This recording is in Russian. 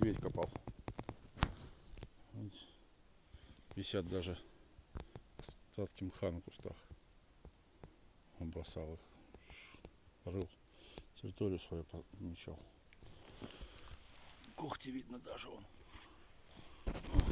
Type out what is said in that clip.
медведь копал. Висят даже остатки мха на кустах. Он бросал их. Рыл территорию свою помечал. Когти видно даже он.